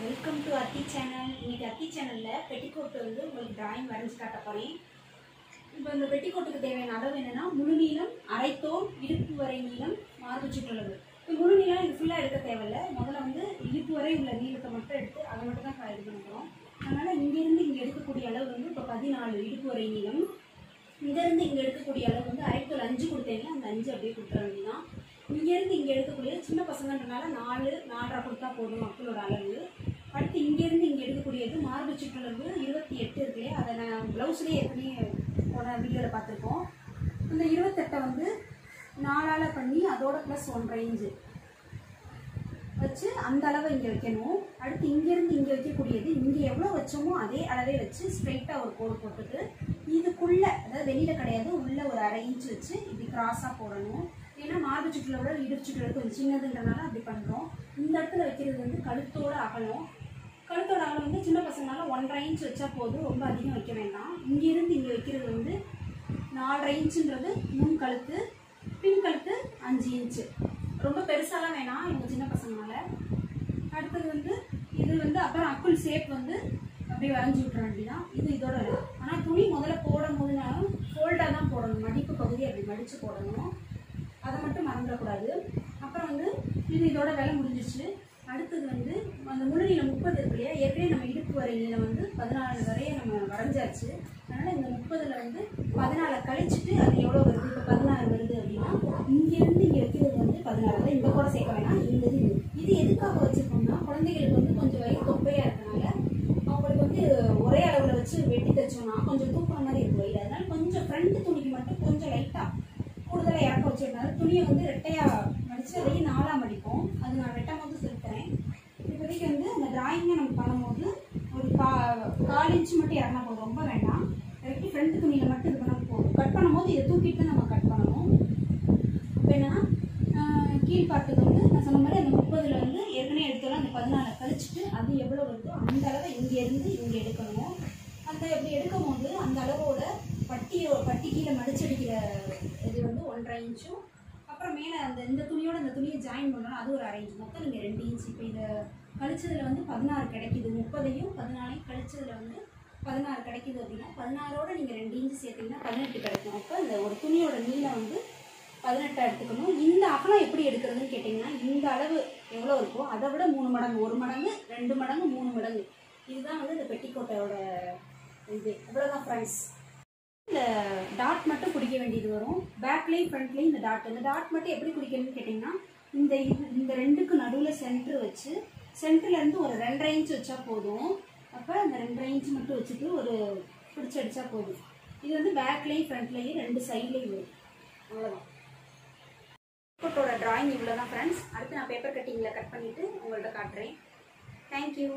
Welcome to அத்தி channel. இன்னைக்கு அத்தி சேனலில் பெட்டிக்கோட்டு வந்து உங்களுக்கு டிராயிங் வரைஞ்சி காட்ட போகிறேன். இப்போ இந்த பெட்டிக்கோட்டுக்கு தேவையான அளவு என்னென்னா, முழு நீளம், அரைத்தோல், இடுப்பு வரை நீளம், மார்பு சுற்றளவு. இப்போ முழு நீளம் இது ஃபுல்லாக எடுக்க தேவையில்லை. முதல்ல வந்து இடுப்பு வரை உள்ள நீளத்தை மட்டும் எடுத்து அதை மட்டும் தான் இது பண்ணுறோம். அதனால் இங்கேருந்து இங்கே எடுக்கக்கூடிய அளவு வந்து இப்போ 14 இடுப்பு வரை நீளம். இங்கேருந்து இங்கே எடுக்கக்கூடிய அளவு வந்து அரைத்தோல் 5 கொடுத்தீங்கன்னா அந்த 5 அப்படியே கொடுத்துற வேண்டியதான். இங்கேருந்து இங்கே எடுக்கக்கூடிய சின்ன பசங்கன்றனால 4-4.5 கொடுத்தா போதும் மக்களோட அளவு. அடுத்து இங்கேருந்து இங்கே எடுக்கக்கூடியது மார்பு சுற்றளவு 28 இருக்கு. அதை நான் ப்ளவுஸ்லேயே ஏற்கனவே போன வீடியோவில் பார்த்துருக்கோம். இந்த 28 வந்து 4ஆல் பண்ணி அதோட ப்ளஸ் 1.5 இன்ச்சு வச்சு அந்த அளவை இங்கே வைக்கணும். அடுத்து இங்கேருந்து இங்கே வைக்கக்கூடியது இங்கே எவ்வளோ வச்சோமோ அதே அளவே வச்சு ஸ்ட்ரைட்டாக ஒரு கோடு போட்டுட்டு இதுக்குள்ளே, அதாவது வெளியில் கிடையாது, உள்ளே ஒரு 1/2 இன்ச் வச்சு இப்படி கிராஸாக போடணும். ஏன்னா மார்பு சுற்றளவோட இடுப்பு சுற்றளவு கொஞ்சம் சின்னதுன்றனால அப்படி பண்ணுறோம். இந்த இடத்துல வைக்கிறது வந்து கழுத்தோட அகலம். கழுத்தோட அகலம் வந்து சின்ன பசங்களால 1.5 இன்ச் வச்சா போதும், ரொம்ப அதிகம் வைக்க வேண்டாம். இங்கேருந்து இங்கே வைக்கிறது வந்து 4.5 இன்ச்சுன்றது முன் கழுத்து, பின் கழுத்து 5 இன்ச்சு. ரொம்ப பெருசாலாம் வேணாம் இவங்க சின்ன பசங்களால. அடுத்தது வந்து இது வந்து அப்புறம் அக்குள் ஷேப் வந்து அப்படியே வரைஞ்சி விட்டுற வேண்டியதான். இது இதோட இல்லை. ஆனால் துணி முதல்ல போடும் போதுனாலும் ஃபோல்டாக தான் போடணும். மடிப்பு பகுதி அப்படி மடித்து போடணும். அதை மட்டும் மறந்துடக்கூடாது. அப்புறம் வந்து இது இதோட வேலை முடிஞ்சிச்சு. அடுத்தது வந்து அந்த முழு நீளம் 30 இருக்கு இல்லையா, ஏற்கனவே நம்ம இடுப்பு வரை நீளம் வந்து 14 வரைய நம்ம வரைஞ்சாச்சு. அதனால் இந்த 30ல் வந்து 14 கழிச்சுட்டு அது எவ்வளோ வருது, இப்போ 16 வருது அப்படின்னா இங்கேருந்து இங்கே வைக்கிறது வந்து 16. இந்த கூட சேர்க்க வேணாம். இது எதுக்காக வச்சுருக்கோம்னா, குழந்தைகளுக்கு வந்து கொஞ்சம் வயிறு தொப்பையாக இருக்கனால அவங்களுக்கு வந்து ஒரே அளவில் வச்சு வெட்டி தைச்சோம்னா கொஞ்சம் தூக்குற மாதிரி இருக்கும் வயிறு. அதனால கொஞ்சம் ஃப்ரண்ட் துணிக்கு மட்டும் கொஞ்சம் லைட்டாக கூடுதலாக இறக்க வச்சுருந்தாலும் துணியை வந்து ரெட்டையாக மடித்து அதையும் 4ஆக மடிப்போம். அது நான் வெட்டும் போது சொல்லித்தரேன். இப்போதைக்கு வந்து அந்த டிராயிங்கை நம்ம பண்ணும்போது ஒரு 4 இன்ச்சு மட்டும் இறங்கினா போதும், ரொம்ப வேண்டாம். கரெக்டாக ஃப்ரண்ட் துணியில் மட்டும் இது பண்ணால் போதும். கட் பண்ணும்போது இதை தூக்கிட்டு நம்ம கட் பண்ணணும். இப்போ என்னென்னா, கீழ்பாட்டுக்கு வந்து நான் சொன்ன மாதிரி அந்த 30ல் வந்து ஏற்கனவே எடுத்தோம்னா அந்த 14 கழிச்சுட்டு அது எவ்வளோ வருதோ அந்த அளவை இங்கேருந்து இங்கே எடுக்கணும். அந்த இப்படி எடுக்கும் போது அந்த அளவோட பட்டி கீழே மடிச்சடிக்கிற இது வந்து 1.5 இன்ச்சும், அப்புறம் மேலே இந்த துணியோட அந்த துணியை ஜாயின் பண்ணணும், அது ஒரு 1/2 இன்ச். மொத்தம் நீங்கள் 2 இன்ச். இப்போ இதை கழிச்சதில் வந்து 16 கிடைக்குது. 30ஐயும் 14ஐயும் கழிச்சதில் வந்து 16 கிடைக்குது அப்படின்னா 16ஓட நீங்கள் 2 இன்ச்சு சேர்த்திங்கன்னா 18 கிடைக்கும். அப்போ இந்த ஒரு துணியோட நீளம் வந்து 18 எடுத்துக்கணும். இந்த அகலம் எப்படி எடுக்கிறதுன்னு கேட்டிங்கன்னா, இந்த அளவு எவ்வளோ இருக்கோ அதை விட 3 மடங்கு, 1 மடங்கு, 2 மடங்கு, 3 மடங்கு. இதுதான் வந்து இந்த பெட்டிக்கோட்டையோட இது. அவ்வளோதான் ஃப்ரெண்ட்ஸ். இந்த டாட் மட்டும் பிடிக்க வேண்டியது வரும். பேக்லேயும் ஃப்ரண்ட்லேயும் இந்த டாட் மட்டும் எப்படி பிடிக்கணும்னு கேட்டிங்கன்னா, இந்த ரெண்டுக்கு நடுவில் சென்ட்ரு வச்சு சென்டர்லேருந்து ஒரு 2.5 இன்ச் வச்சா போதும். அப்போ அந்த 2.5 இன்ச் மட்டும் வச்சுட்டு ஒரு பிடிச்சி அடித்தா போதும். இது வந்து பேக்லேயும் ஃப்ரண்ட்லேயும் 2 சைட்லேயும் வரும். அவ்வளோதான். பெட்டிக்கோட்டோட டிராயிங் இவ்வளோ தான் ஃப்ரெண்ட்ஸ். அடுத்து நான் பேப்பர் கட்டிங்கில் கட் பண்ணிவிட்டு உங்கள்கிட்ட காட்டுறேன். தேங்க்யூ.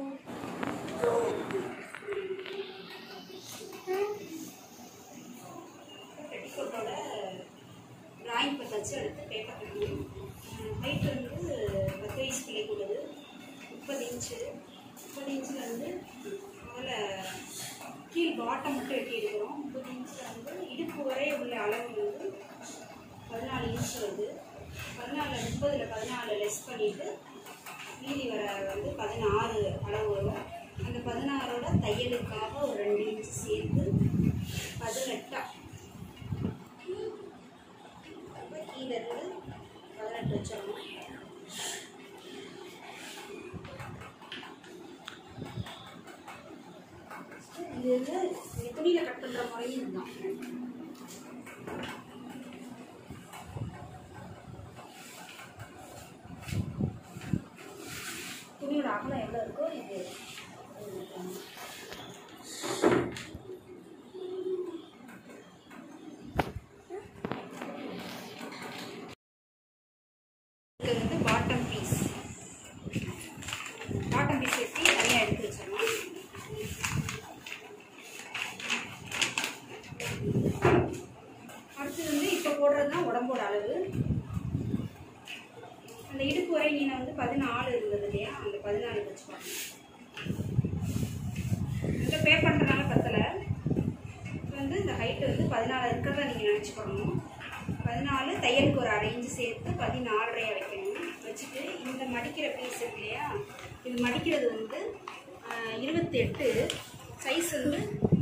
பெட்டிக்கோட்டோட டிராயிங் பார்த்தாச்சு. அடுத்து பேப்பர் கட்டிங். ஹைட் வந்து 10 வயசு பிள்ளைக்கு உள்ளது 30 இன்ச்சு. 30 இன்ச்சில் வந்து முதல்ல கீழ் பாட்டம் மட்டும் வெட்டி எடுக்கிறோம். 30 இன்ச்சில் வந்து இடுப்பு வரை உள்ள அளவு வந்து 14 இன்ச்சு வருது. 14 30ல் 14 லெஸ் பண்ணிவிட்டு மீதி வர வந்து 16 அளவு வரும். அந்த 16ஓட தையலுக்காக ஒரு 2 இன்ச்சு சேர்த்து 18 கீழே இருந்து 18 வச்சிடணும். இது வந்து துணியில் கட் பண்ணுற முறையும் இதுதான். துணியோட அகலம் எவ்வளோ இருக்கோ இது வந்து பாட்டம் பீஸ் வெட்டி தனியாக எடுத்து வச்சிடலாம். அடுத்து வந்து இப்போ போடுறது தான் உடம்போட அளவு. அந்த இடுப்பு வரை நீளம் வந்து 14 இருந்தது இல்லையா, அந்த 14 வச்சுப்பாங்க. இந்த பேப்பர்ன்றனால பத்தலை. வந்து இந்த ஹைட்டு வந்து 14 இருக்கிறத நீங்கள் நினச்சிக்கணும். 14 தையலுக்கு ஒரு அரை இன்ச்சு சேர்த்து 14.5 வைக்கணும். வச்சுட்டு இந்த மடிக்கிற பீஸ் இருக்கு இல்லையா, இது மடிக்கிறது வந்து 28 சைஸ் வந்து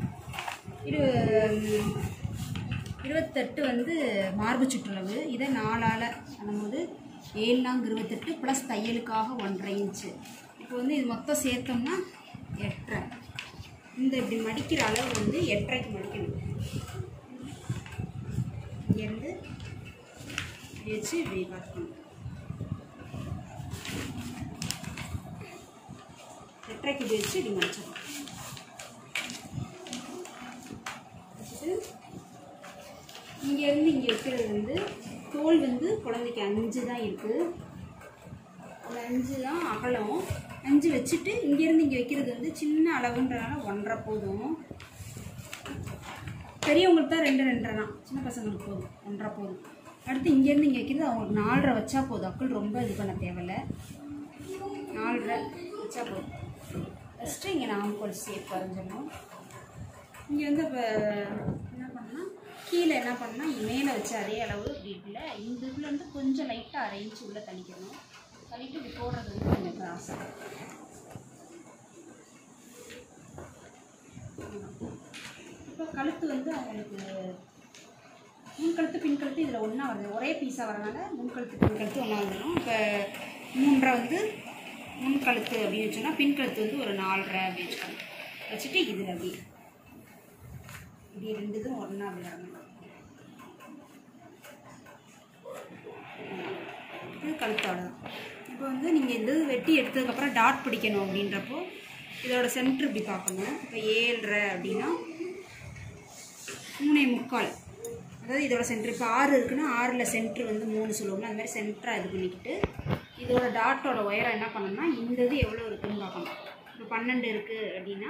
28 வந்து மார்பு சுற்றளவு. இதை 4ஆல் பண்ணும்போது 7×28 ப்ளஸ் தையலுக்காக 1.5 இன்ச்சு. இப்போ வந்து இது மொத்தம் சேர்த்தோம்னா 8.5. இந்த இப்படி மடிக்கிற அளவு வந்து 8.5க்கு மடிக்கணும். இங்கேருந்து வச்சு இப்படி பார்த்துக்கணும். 8.5க்கு இப்படி வச்சு இப்படி மடிச்சிடணும். வச்சுட்டு இங்கேருந்து இங்கே வைக்கிறது வந்து தோல் வந்து குழந்தைக்கு 5 தான் இருக்குது. அந்த 5 தான் அகலம். 5 வச்சுட்டு இங்கேருந்து இங்கே வைக்கிறது வந்து சின்ன அளவுன்றனால 1.5 போதும். பெரியவங்களுக்கு தான் 2.5 தான், சின்ன பசங்களுக்கு போதும் 1.5 போதும். அடுத்து இங்கேருந்து இங்கே வைக்கிறது அவங்களுக்கு 4.5 வச்சா போதும். அக்கள் ரொம்ப இது பண்ண தேவையில்லை, 4.5 வச்சா போதும். ஃபஸ்ட்டு இங்கே நாமக்கல் ஷேப் வரைஞ்சிடணும். இங்கே வந்து இப்போ என்ன பண்ணால் கீழே என்ன பண்ணால் மேலே வச்சு அதே அளவு இப்படி இருக்குல்ல, இந்த இதில் வந்து கொஞ்சம் லைட்டாக அரை இன்ச்சு உள்ளே தள்ளிக்கணும். தள்ளிட்டு இப்படி போடுறது வந்து கொஞ்சம் கிராஸாக. இப்போ கழுத்து வந்து அவங்களுக்கு முன்கழுத்து பின்கழுத்து இதில் ஒன்றா வருது, ஒரே பீஸாக வரனால முன்கழுத்து பின்கழுத்து ஒன்றா வந்துடும். இப்போ 3.5 வந்து முன்கழுத்து அப்படின்னு வச்சோன்னா பின்கழுத்து வந்து ஒரு 4.5 அப்படி வச்சுக்கணும். வச்சுட்டு இதில் அப்படி இப்படி 2 இதுவும் ஒன்றா அப்படி வரணும். இது கழுத்தோட தான். இப்போ வந்து நீங்கள் இந்த வெட்டி எடுத்ததுக்கப்புறம் டாட் பிடிக்கணும் அப்படின்றப்போ இதோட சென்ட்ரு இப்படி பார்க்கணும். இப்போ 7.5 அப்படின்னா 3.25, அதாவது இதோட சென்ட்ரு. இப்போ 6 இருக்குன்னா 6ல் சென்ட்ரு வந்து 3 சொல்லுவோம்னா அது மாதிரி சென்டராக இது பண்ணிக்கிட்டு இதோட டாட்டோட ஒயரை என்ன பண்ணணும்னா இந்த இது எவ்வளோ இருக்குதுன்னு பார்க்கணும். இப்போ 12 இருக்குது அப்படின்னா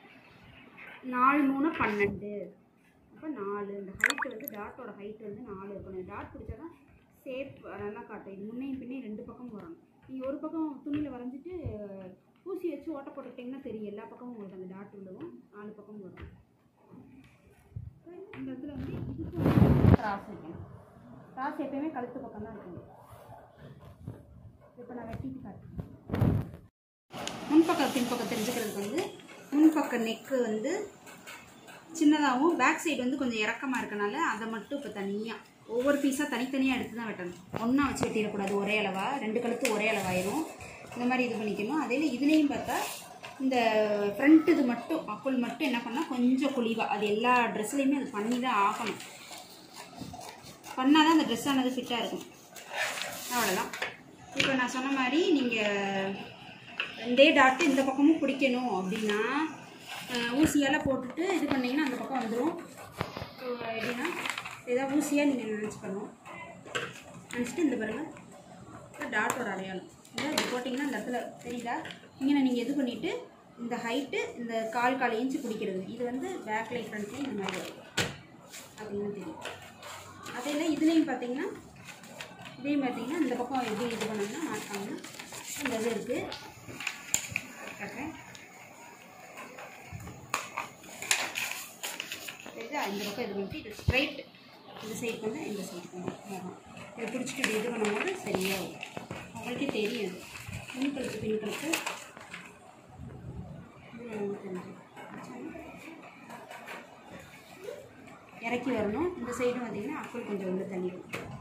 4 3 12, அப்போ 4. இந்த ஹைட்டு வந்து டாட்டோட ஹைட்டு வந்து 4 இருக்கணும். டாட் பிடிச்சா தான் ஷேப் நல்லா காட்டும். இது முன்னையும் பின்னையும் 2 பக்கமும் வரணும். நீங்கள் ஒரு பக்கம் துணியில் வரைஞ்சிட்டு ஊசி வச்சு ஓட்ட போட்டுக்கிட்டிங்கன்னா தெரியும், எல்லா பக்கமும் உங்களுக்கு அந்த டாட் விழுவும், 4 பக்கமும் வரும். இந்த இடத்துல வந்து இதுக்கு கிராஸ் வைக்கணும். கிராஸ் எப்பயுமே கழுத்து பக்கம் தான் இருக்கணும். இப்போ நான் வெட்டிட்டு காட்டுறேன். முன்பக்கம் பின்பக்கம் தெரிஞ்சுக்கிறதுக்கு வந்து முன்பக்க நெக்கு வந்து சின்னதாகவும் பேக் சைடு வந்து கொஞ்சம் இறக்கமாக இருக்கனால அதை மட்டும் இப்போ தனியாக ஒவ்வொரு பீஸாக தனித்தனியாக எடுத்து தான் வெட்டணும். ஒன்றா வச்சு வெட்டிடக்கூடாது, ஒரே அளவாக 2 கழுத்து ஒரே அளவாயிரும். இந்த மாதிரி இது பண்ணிக்கணும். அதே இதுலேயும் பார்த்தா இந்த ஃப்ரண்ட் இது மட்டும் அக்குள் மட்டும் என்ன பண்ணால் கொஞ்சம் குழிவாக, அது எல்லா ட்ரெஸ்லேயுமே அது பண்ணி தான் ஆகணும். பண்ணால் தான் அந்த ட்ரெஸ் ஆனது ஃபிட்டாக இருக்கும். அவ்வளோதான். இப்போ நான் சொன்ன மாதிரி நீங்கள் 2 டாட்டு இந்த பக்கமும் பிடிக்கணும் அப்படின்னா ஊசியால் போட்டுட்டு இது பண்ணிங்கன்னா அந்த பக்கம் வந்துடும். எப்படின்னா ஏதாவது ஊசியாக நீங்கள் நினச்சிக்கணும். நினச்சிட்டு இந்த பாருங்கள் டாட்டோட அடையாளம் இல்லை இது போட்டிங்கன்னா இந்த இடத்துல தெரியுதா, இங்கே நீங்கள் இது பண்ணிவிட்டு இந்த ஹைட்டு இந்த 4 இன்ச்சு பிடிக்கிறது. இது வந்து பேக் லைட் ஃப்ரண்ட்லேயும் இந்த மாதிரி வரும் அப்படின்னு தெரியும். அதையில் இதுலேயும் பார்த்தீங்கன்னா இதே பார்த்தீங்கன்னா இந்த பக்கம் எப்படி இது பண்ணோம்னா மாட்டாங்கன்னா இந்த இது இருக்குது காட்டுறேன். இந்த பக்கம் இது பண்ணிட்டு இது ஸ்ட்ரைட், இந்த சைட் பண்ண இந்த சைட் பண்ணணும். இதை பிடிச்சிட்டு இப்படி இது பண்ணும்போது சரியாகும். உங்களுக்கே தெரியும் முன்கழுத்து பின்கழுத்து இறக்கி வரணும். இந்த சைடும் பார்த்திங்கன்னா அக்குள் கொஞ்சம் உள்ள தள்ளி வரும்.